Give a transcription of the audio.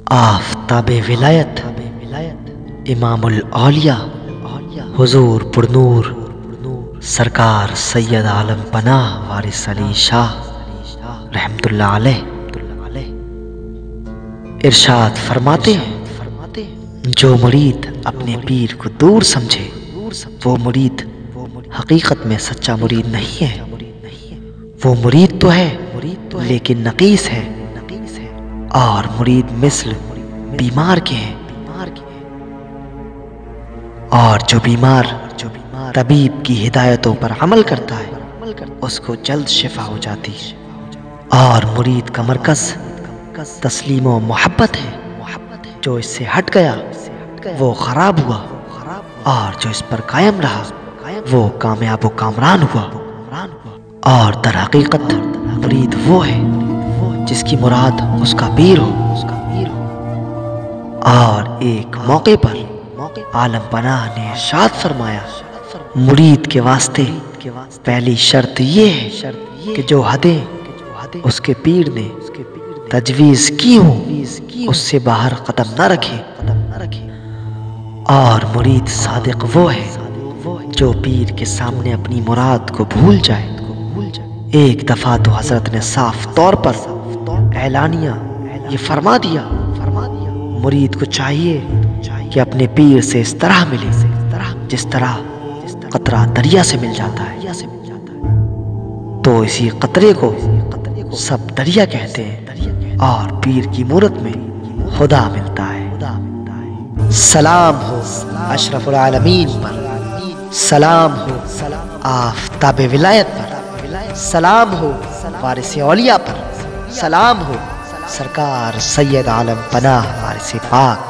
آفتاب ولایت امامُ اولیاء حضور پرنور سرکار سید عالم پناہ وارث علی شاہ رحمت اللہ علیہ ارشاد فرماتے ہیں، جو مرید اپنے پیر کو دور سمجھے وہ مرید حقیقت میں سچا مرید نہیں ہے۔ وہ مرید تو ہے لیکن نقیص ہے، اور مرید مثل بیمار کے ہیں، اور جو بیمار طبیب کی ہدایتوں پر عمل کرتا ہے اس کو جلد شفا ہو جاتی ہے، اور مرید کا مرکز تسلیم و محبت ہے۔ جو اس سے ہٹ گیا وہ خراب ہوا، اور جو اس پر قائم رہا وہ کامیاب و کامران ہوا۔ اور در حقیقت مرید وہ ہے جس کی مراد اس کا پیر ہو۔ اور ایک موقع پر عالم پناہ نے ارشاد فرمایا، مرید کے واسطے پہلی شرط یہ ہے کہ جو حدیں اس کے پیر نے تجویز کی ہوں اس سے باہر قدم نہ رکھے۔ اور مرید صادق وہ ہے جو پیر کے سامنے اپنی مراد کو بھول جائے۔ ایک دفعہ تو حضرت نے صاف طور پر اعلانیہ یہ فرما دیا، مرید کو چاہیے کہ اپنے پیر سے اس طرح ملے جس طرح قطرہ دریا سے مل جاتا ہے، تو اسی قطرے کو سب دریا کہتے ہیں، اور پیر کی مورت میں خدا ملتا ہے۔ سلام ہو اشرف العالمین پر، سلام ہو آفتاب ولایت پر، سلام ہو وارث اولیاء پر، سلام ہو سرکار سید عالم پناہ وارث پاک